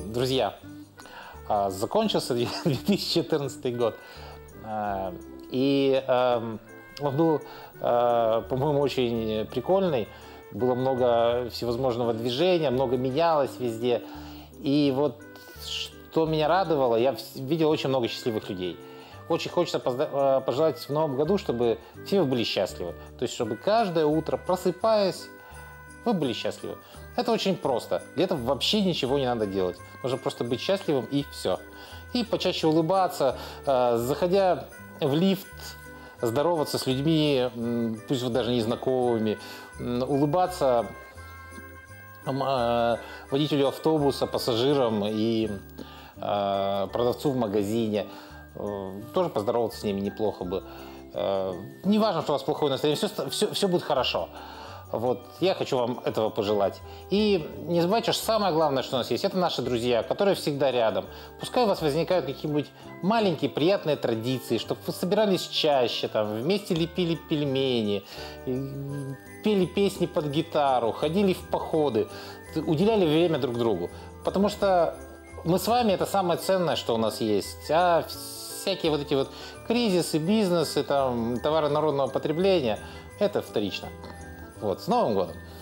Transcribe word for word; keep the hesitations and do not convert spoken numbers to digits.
Друзья, закончился две тысячи четырнадцатый год, и он был, по-моему, очень прикольный. Было много всевозможного движения, много менялось везде. И вот что меня радовало, я видел очень много счастливых людей. Очень хочется пожелать в новом году, чтобы все вы были счастливы. То есть, чтобы каждое утро, просыпаясь, вы были счастливы. Это очень просто. Для этого вообще ничего не надо делать. Нужно просто быть счастливым и все. И почаще улыбаться, заходя в лифт, здороваться с людьми, пусть вот даже незнакомыми, улыбаться водителю автобуса, пассажирам и продавцу в магазине. Тоже поздороваться с ними неплохо бы. Не важно, что у вас плохое настроение, все, все, все будет хорошо. Вот, я хочу вам этого пожелать. И не забывайте, что самое главное, что у нас есть, это наши друзья, которые всегда рядом. Пускай у вас возникают какие-нибудь маленькие приятные традиции, чтобы вы собирались чаще, там, вместе лепили пельмени, пели песни под гитару, ходили в походы, уделяли время друг другу. Потому что мы с вами — это самое ценное, что у нас есть. А всякие вот эти вот кризисы, бизнесы, там, товары народного потребления — это вторично. Вот, с Новым годом!